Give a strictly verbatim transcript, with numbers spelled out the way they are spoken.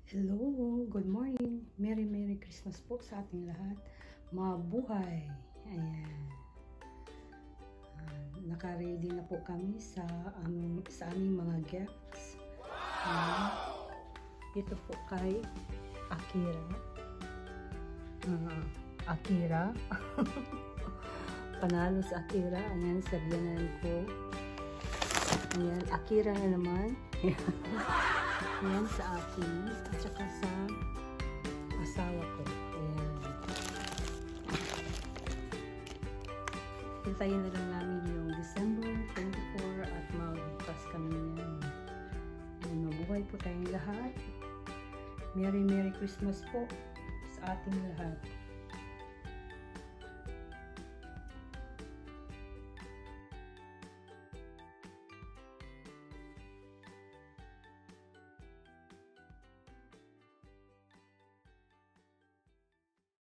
Hello, good morning. Merry Merry Christmas po sa ating lahat. Mabuhay. Ayan. Uh, naka-ready na po kami sa aming, sa aming mga gifts. Uh, ito po kay Akira. Uh, Akira. Panalo sa Akira. Ayan, sabihanan ko. Ayan, Akira na naman. Ayan sa akin at saka sa asawa ko. Ayan. Hintayin na lang namin yung December twenty-four at magbukas kami yan. Ayan, mabuhay po tayong lahat. Merry Merry Christmas po sa ating lahat.